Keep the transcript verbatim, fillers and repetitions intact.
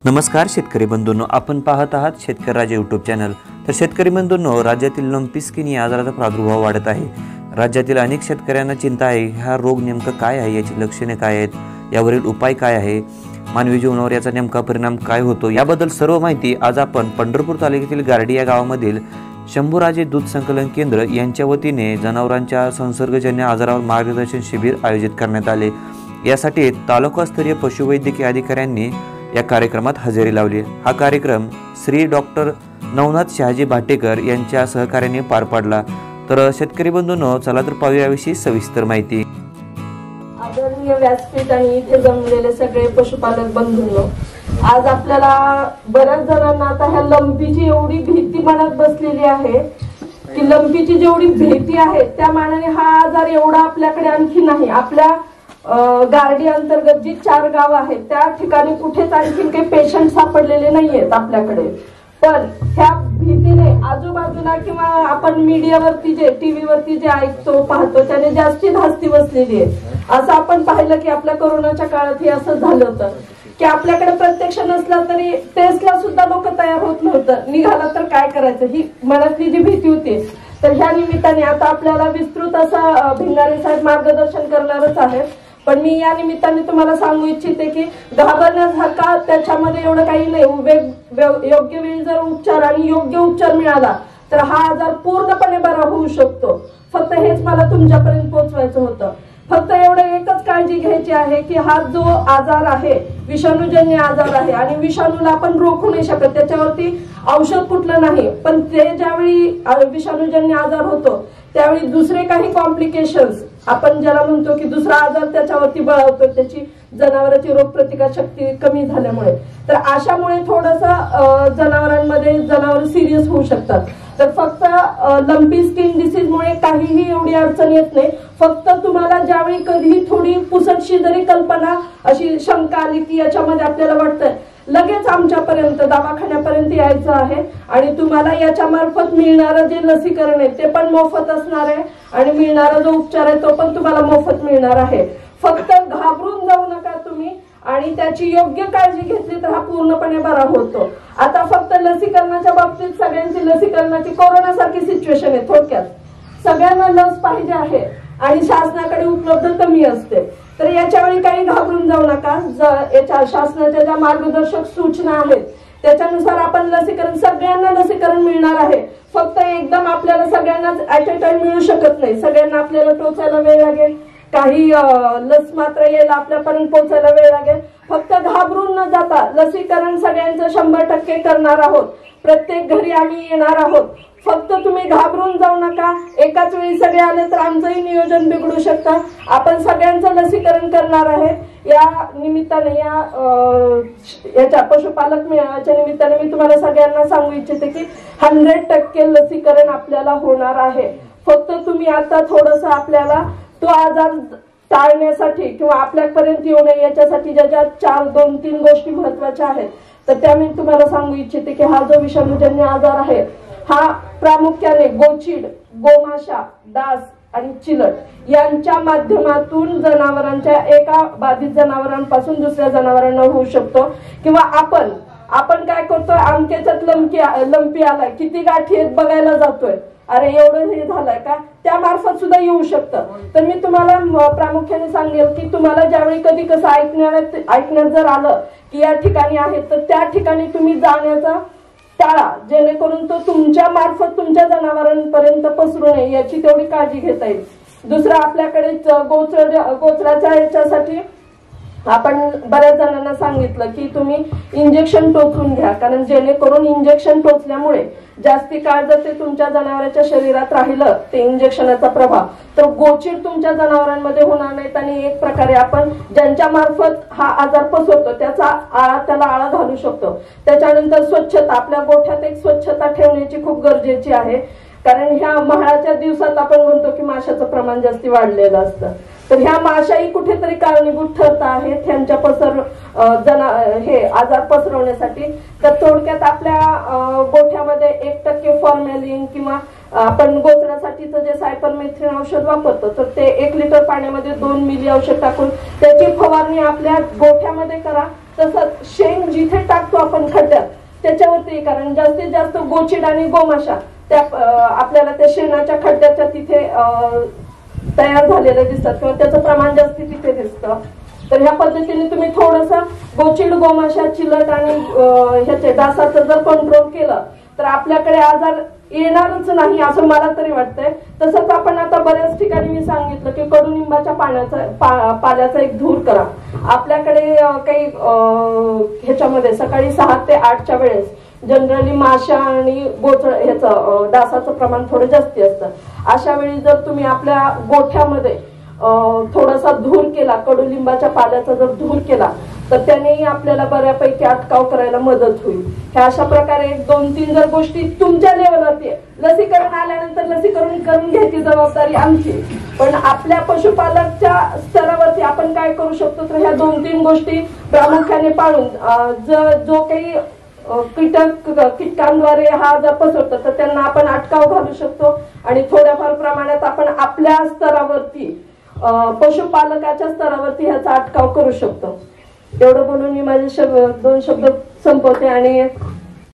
नमस्कार शेतकरी बंधूंनो, आपण पाहत आहात शेतकरी राजा यूट्यूब चॅनल। तर शेतकरी बंधूंनो, राज्यातील लंपी स्किन या आजाराचा प्रादुर्भाव वाढत आहे। राज्यातील अनेक शेतकऱ्यांना चिंता आहे, हा रोग नेमका काय आहे, याची लक्षणे काय आहेत, यावरील उपाय काय आहे, मानवी जीवनावर याचा नेमका परिणाम काय होतो, याबद्दल सर्व माहिती आज आपण पंढरपूर तालुक्यातील गारडी या गावामधील शंभूराजे दूध संकलन केंद्र यांच्या वतीने जनावरांच्या संसर्गजन्य आजारावर मार्गदर्शन शिबिर आयोजित करण्यात आले। यासाठी तालुकास्तरीय पशुवैद्यकीय अधिकाऱ्यांनी या कार्यक्रमात हजेरी लावली। हा कार्यक्रम श्री डॉक्टर नवनाथ शहाजी भाटेकर यांच्या सहकार्याने पार पडला। तर शेतकरी बंधूंनो, चला तर पाहूया याविषयी सविस्तर माहिती। आदरणीय व्यासपीठ आणि इथे जमलेले सगळे पशुपालक बंधूंनो, आज आपल्याला बऱ्याच जणांना आता ह्या लंपीची एवढी भीती मनात बसलेली आहे की लंपीची जेवढी भीती आहे त्या मानाने हा आजार एवढा आपल्याकडे आणखी नाही। आपल्या गारडी अंतर्गत जी चार गाव आहेत त्या ठिकाणी कुठेच आणखी काही पेशंट सापडलेले नाहीयेत आपल्याकडे। पण ह्या भीतीने आजूबाजूला किंवा आपण मीडियावरती जे टीव्ही वरती जे ऐकतो पाहतो त्याने जास्ती धास्ती बसलेली आहे। असं आपण पाहिलं की आपल्या कोरोनाच्या काळातही असं झालं होतं की आपल्याकडे प्रत्यक्ष नसला तरी टेस्टला सुद्धा लोक तयार होत नव्हतं, निघाला तर काय करायचं ही मनातली जी भीती होती। तर ह्या निमित्ताने आता आपल्याला विस्तृत असा भिंगारे साहेब मार्गदर्शन करणारच आहेत। पण मी या निमित्ताने तुम्हाला सांगू इच्छिते की घाबरण्यासारखा त्याच्यामध्ये एवढं काही नाही। योग्य वेळी जर उपचार आणि योग्य उपचार मिळाला तर हा आजार पूर्णपणे बरा होऊ शकतो। फक्त हेच मला तुमच्यापर्यंत पोहोचवायचं होतं। फक्त एवढं एकच काळजी घ्यायची आहे की हा जो आजार आहे विषाणूजन्य आजार आहे आणि विषाणूला आपण रोखू नाही शकत, त्याच्यावरती औषध कुठलं नाही। पण ते ज्यावेळी विषाणूजन्य आजार होतो त्यावेळी दुसरे काही कॉम्प्लिकेशन्स आपण ज्याला म्हणतो की दुसरा आजार त्याच्यावरती बळावतो, त्याची जनावरांची रोगप्रतिकार शक्ती कमी झाल्यामुळे। तर अशामुळे थोडंसं जनावरांमध्ये जनावर सिरियस होऊ शकतात। तर फक्त लंपी स्किन डिसीज मुळे काहीही एवढी अडचण येत नाही। फक्त तुम्हाला ज्यावेळी कधीही थोडी पुसटशी जरी कल्पना अशी शंका आली की याच्यामध्ये आपल्याला वाटतंय, लगेच आमच्यापर्यंत दवाखान्यापर्यंत यायचं आहे आणि तुम्हाला याच्या मार्फत मिळणारं जे लसीकरण आहे ते पण मोफत असणार आहे आणि मिळणारा जो उपचार आहे तो पण तुम्हाला मोफत मिळणार आहे। फक्त घाबरून जाऊ नका तुम्ही आणि त्याची योग्य काळजी घेतली तर हा पूर्णपणे बरा होतो। आता फक्त लसीकरणाच्या बाबतीत सगळ्यांची लसीकरणाची कोरोनासारखी सिच्युएशन आहे। थोडक्यात सगळ्यांना लस पाहिजे आहे आणि शासनाकडे उपलब्ध कमी असते। तर याच्या वेळी काही घाबरून जाऊ नका। याच्या शासनाच्या ज्या मार्गदर्शक सूचना आहेत त्याच्यानुसार आपण लसीकरण सगळ्यांना लसीकरण मिळणार आहे। फक्त एकदम आपल्याला सगळ्यांनाच ऍट अ टाइम मिळू शकत नाही, सगळ्यांना आपल्याला टोचायला वेळ लागेल, काही लस मात्र यायला आपल्यापर्यंत पोहोचायला वेळ लागेल। फक्त घाबरून न जाता लसीकरण सगळ्यांचं शंभर टक्के करणार आहोत, प्रत्येक घरी आम्ही येणार आहोत। फक्त तुम्ही घाबरून जाऊ नका। एकाच वेळी सगळे आले तर आमचंही नियोजन बिघडू शकतं। आपण सगळ्यांचं लसीकरण करणार आहेत। या निमित्ताने या याच्या पशुपालक मेळाव्याच्या निमित्ताने मी तुम्हाला सगळ्यांना सांगू इच्छिते की हंड्रेड टक्के लसीकरण आपल्याला होणार आहे। फक्त तुम्ही आता थोडंसं आपल्याला तो आजार टाळण्यासाठी किंवा आपल्यापर्यंत येऊ नये याच्यासाठी ज्या ज्या चार दोन तीन गोष्टी महत्वाच्या आहेत तर त्या मी तुम्हाला सांगू इच्छिते की हा जो विषाणूजन्य आजार आहे हा प्रामुख्याने गोचीड, गोमाशा, डास आणि चिलट यांच्या माध्यमातून जनावरांच्या एका बाधित जनावरांपासून दुसऱ्या जनावरांना होऊ शकतो। किंवा आपण आपण काय करतोय, अमक्याच्यात लंपी लंपी आलाय, किती गाठी आहेत बघायला जातोय, अरे एवढं हे झालंय का, त्या मार्फत सुद्धा येऊ शकतं। तर मी तुम्हाला प्रामुख्याने सांगेल की तुम्हाला ज्यावेळी कधी कसं ऐकण्यात ऐकण्यात जर आलं की या ठिकाणी आहे तर त्या ठिकाणी तुम्ही जाण्याचा टाळा, जेणेकरून तो तुमच्या मार्फत तुमच्या जनावरांपर्यंत पसरू नये याची तेवढी काळजी घेता येईल। दुसरं आपल्याकडे गोचर गोचराच्या याच्यासाठी आपण बऱ्याच जणांना सांगितलं की तुम्ही इंजेक्शन टोचून घ्या, कारण जेणेकरून इंजेक्शन टोचल्यामुळे जास्ती काळ जर ते तुमच्या जनावरांच्या शरीरात राहिलं ते इंजेक्शनाचा प्रभाव तर गोचीड तुमच्या जनावरांमध्ये होणार नाहीत आणि एक प्रकारे आपण ज्यांच्या मार्फत हा आजार पसरतो त्याचा आळा त्याला आळा घालू शकतो। त्याच्यानंतर स्वच्छता, आपल्या गोठ्यात एक स्वच्छता ठेवण्याची खूप गरजेची आहे, कारण ह्या महाळाच्या दिवसात आपण म्हणतो की माशाचं प्रमाण जास्ती वाढलेलं असतं। तर ह्या माशाही कुठेतरी कारणीभूत ठरत आहेत त्यांच्या पसर जना हे आजार पसरवण्यासाठी। तर थोडक्यात आपल्या गोठ्यामध्ये एक टक्के फॉर्मॅलिन किंवा आपण गोचरासाठीचं जे सायपरमेथ्रिन औषध वापरतो तर ते एक लिटर पाण्यामध्ये दोन मिली औषध टाकून त्याची फवारणी आपल्या गोठ्यामध्ये करा। तसंच शेण जिथे टाकतो ह्याच्यावरती, कारण जास्तीत जास्त गोचिड आणि गोमाशा त्या आपल्याला त्या शेणाच्या खड्ड्याच्या तिथे तयार झालेले दिसतात किंवा त्याचं प्रमाण जास्त तिथे दिसतं. तर ह्या पद्धतीने तुम्ही थोडंसं गोचिड गोमाशा चिलट आणि ह्याचे डासाचं जर कंट्रोल केलं तर आपल्याकडे आजार येणारच नाही असं मला तरी वाटतंय. तसंच आपण आता बऱ्याच ठिकाणी मी सांगितलं की कडुनिंबाच्या पाण्याचा पा, पाल्याचा एक धूर करा. आपल्याकडे काही ह्याच्यामध्ये सकाळी सहा ते आठच्या वेळेस जनरली माशा आणि गोचड ह्याचं डासाचं प्रमाण थोडं जास्ती असतं. अशा वेळी जर तुम्ही आपल्या गोठ्यामध्ये थोडासा धूर केला, कडुलिंबाच्या पाल्याचा जर धूर केला तर त्यानेही आपल्याला बऱ्यापैकी अटकाव करायला मदत होईल. ह्या अशा प्रकारे एक दोन तीन जर गोष्टी तुमच्या लेवलवरती, लसीकरण आल्यानंतर लसीकरण करून घ्यायची जबाबदारी आमची, पण आपल्या पशुपालकच्या स्तरावरती आपण काय करू शकतो तर ह्या दोन तीन गोष्टी प्रामुख्याने पाळून जो काही कीटक कीटकांद्वारे हा जर पसरतो तर त्यांना आपण अटकाव घालू शकतो आणि थोड्याफार प्रमाणात आपण आपल्या स्तरावरती पशुपालकाच्या स्तरावरती ह्याचा अटकाव करू शकतो. एवढं बोलून मी माझे शब्द दोन शब्द संपवते आणि